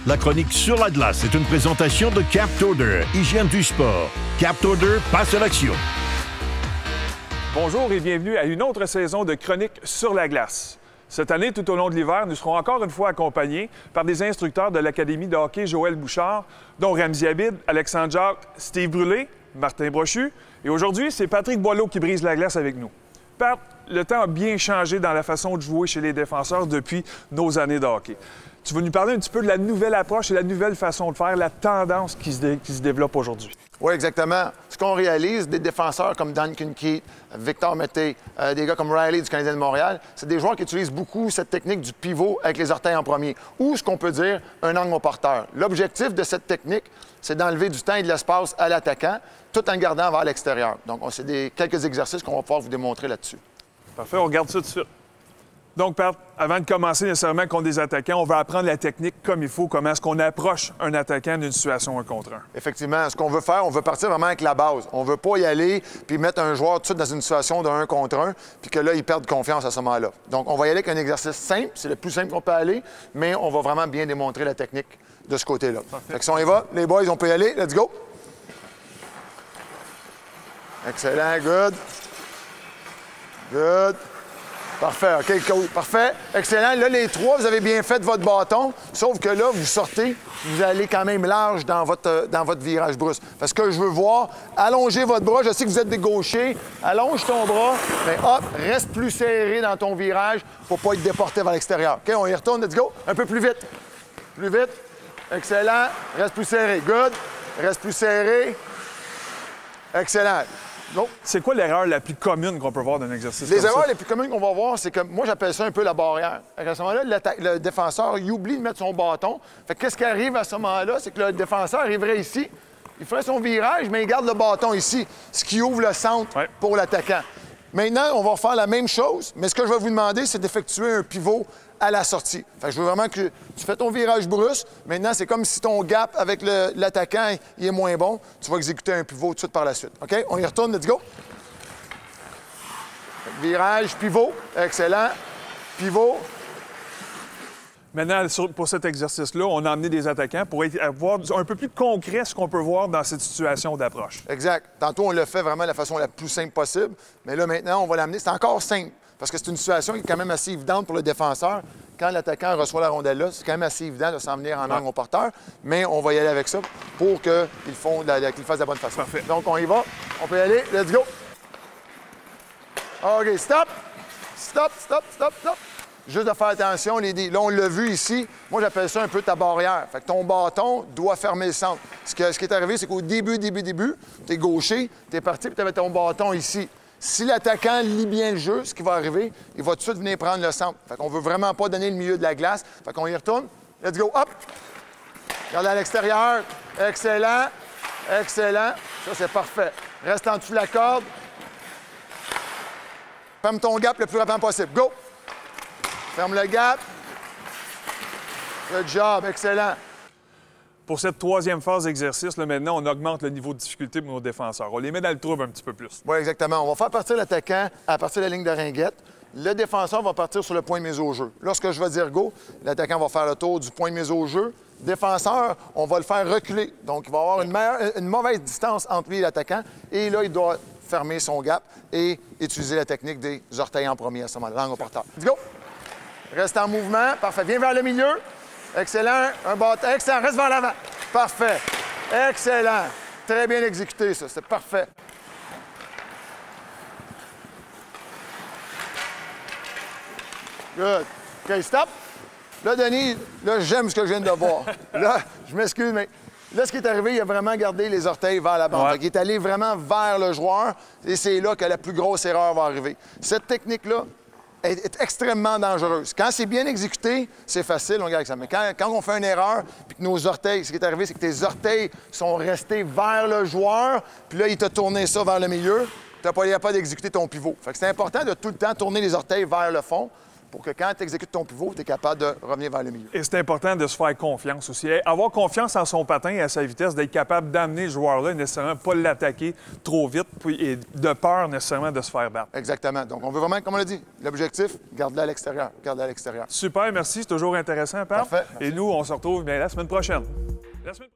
La chronique Sur la glace est une présentation de CaptOrder, hygiène du sport. CaptOrder, passe à l'action. Bonjour et bienvenue à une autre saison de Chronique sur la glace. Cette année, tout au long de l'hiver, nous serons encore une fois accompagnés par des instructeurs de l'Académie de hockey Joël Bouchard, dont Ramzi Abid, Alexandre Jacques, Steve Brûlé, Martin Brochu. Et aujourd'hui, c'est Patrick Boileau qui brise la glace avec nous. Pat, le temps a bien changé dans la façon de jouer chez les défenseurs depuis nos années de hockey. Tu vas nous parler un petit peu de la nouvelle approche et la nouvelle façon de faire, la tendance qui se développe aujourd'hui. Oui, exactement. Ce qu'on réalise, des défenseurs comme Dan Kincaid, Victor Mété, des gars comme Riley du Canadien de Montréal, c'est des joueurs qui utilisent beaucoup cette technique du pivot avec les orteils en premier, ou ce qu'on peut dire un angle au porteur. L'objectif de cette technique, c'est d'enlever du temps et de l'espace à l'attaquant, tout en le gardant vers l'extérieur. Donc, c'est quelques exercices qu'on va pouvoir vous démontrer là-dessus. Parfait, on regarde ça tout de suite. Donc, Pat, avant de commencer nécessairement contre des attaquants, on va apprendre la technique comme il faut, comment est-ce qu'on approche un attaquant d'une situation 1 contre 1. Effectivement, ce qu'on veut faire, on veut partir vraiment avec la base. On ne veut pas y aller puis mettre un joueur tout de suite dans une situation de 1 contre 1 puis que là, il perde confiance à ce moment-là. Donc, on va y aller avec un exercice simple, c'est le plus simple qu'on peut aller, mais on va vraiment bien démontrer la technique de ce côté-là. Fait que si on y va, les boys, on peut y aller. Let's go! Excellent, good. Good. Parfait, OK, cool. Parfait, excellent. Là, les trois, vous avez bien fait votre bâton, sauf que là, vous sortez, vous allez quand même large dans votre virage brusque. Parce que je veux voir, allongez votre bras. Je sais que vous êtes des gauchers. Allonge ton bras, mais hop, reste plus serré dans ton virage pour pas être déporté vers l'extérieur. OK, on y retourne, let's go. Un peu plus vite. Plus vite. Excellent. Reste plus serré. Good. Reste plus serré. Excellent. Go. C'est quoi l'erreur la plus commune qu'on peut voir d'un exercice Les comme erreurs ça? les plus communes qu'on va voir, c'est que moi, j'appelle ça un peu la barrière. À ce moment-là, le défenseur, il oublie de mettre son bâton. Fait que qu'est-ce qui arrive à ce moment-là? C'est que le défenseur arriverait ici, il ferait son virage, mais il garde le bâton ici, ce qui ouvre le centre pour l'attaquant. Maintenant, on va faire la même chose, mais ce que je vais vous demander, c'est d'effectuer un pivot à la sortie. Fait que je veux vraiment que tu fais ton virage brusque. Maintenant, c'est comme si ton gap avec l'attaquant il est moins bon. Tu vas exécuter un pivot tout de suite par la suite. OK? On y retourne, let's go. Virage, pivot. Excellent. Pivot. Maintenant, pour cet exercice-là, on a amené des attaquants pour avoir un peu plus concret ce qu'on peut voir dans cette situation d'approche. Exact. Tantôt, on l'a fait vraiment de la façon la plus simple possible. Mais là, maintenant, on va l'amener. C'est encore simple. Parce que c'est une situation qui est quand même assez évidente pour le défenseur. Quand l'attaquant reçoit la rondelle là, c'est quand même assez évident de s'en venir en angle au porteur. Mais on va y aller avec ça pour qu'il fasse de la bonne façon. Parfait. Donc, on y va. On peut y aller. Let's go. OK, stop. Stop, stop, stop, stop. Juste de faire attention, les dés. Là, on l'a vu ici. Moi, j'appelle ça un peu ta barrière. Fait que ton bâton doit fermer le centre. Ce qui est arrivé, c'est qu'au début, tu es gaucher, tu es parti, puis tu avais ton bâton ici. Si l'attaquant lit bien le jeu, ce qui va arriver, il va tout de suite venir prendre le centre. Fait qu'on veut vraiment pas donner le milieu de la glace. Fait qu'on y retourne. Let's go. Hop! Regarde à l'extérieur. Excellent. Excellent. Ça, c'est parfait. Reste en dessous de la corde. Ferme ton gap le plus rapidement possible. Go! Ferme le gap. Good job. Excellent. Pour cette troisième phase d'exercice, maintenant, on augmente le niveau de difficulté pour nos défenseurs. On les met dans le trouble un petit peu plus. Oui, exactement. On va faire partir l'attaquant à partir de la ligne de ringuette. Le défenseur va partir sur le point de mise au jeu. Lorsque je vais dire go, l'attaquant va faire le tour du point de mise au jeu. Défenseur, on va le faire reculer. Donc, il va avoir une mauvaise distance entre lui et l'attaquant. Et là, il doit fermer son gap et utiliser la technique des orteils en premier à ce moment-là, langue au porteur. Let's go! Reste en mouvement. Parfait. Viens vers le milieu. Excellent. Un bâton. Excellent. Reste vers l'avant. Parfait. Excellent. Très bien exécuté, ça. C'est parfait. Good. OK, stop. Là, Denis, là, j'aime ce que je viens de voir. Là, je m'excuse, mais là, ce qui est arrivé, il a vraiment gardé les orteils vers la bande. Il est allé vraiment vers le joueur et c'est là que la plus grosse erreur va arriver. Cette technique-là est extrêmement dangereuse. Quand c'est bien exécuté, c'est facile, on garde ça. Mais quand on fait une erreur, puis que nos orteils, ce qui est arrivé, c'est que tes orteils sont restés vers le joueur, puis là, il t'a tourné ça vers le milieu, tu n'as pas d'exécuter ton pivot. Fait que c'est important de tout le temps tourner les orteils vers le fond pour que quand tu exécutes ton pivot, tu es capable de revenir vers le milieu. Et c'est important de se faire confiance aussi. Avoir confiance en son patin et à sa vitesse, d'être capable d'amener le joueur-là, nécessairement pas l'attaquer trop vite, et de peur nécessairement de se faire battre. Exactement. Donc, on veut vraiment, comme on l'a dit, l'objectif, garde-le à l'extérieur. Garde-le à l'extérieur. Super, merci. C'est toujours intéressant, Pat. Parfait. Et nous, on se retrouve bien, la semaine prochaine.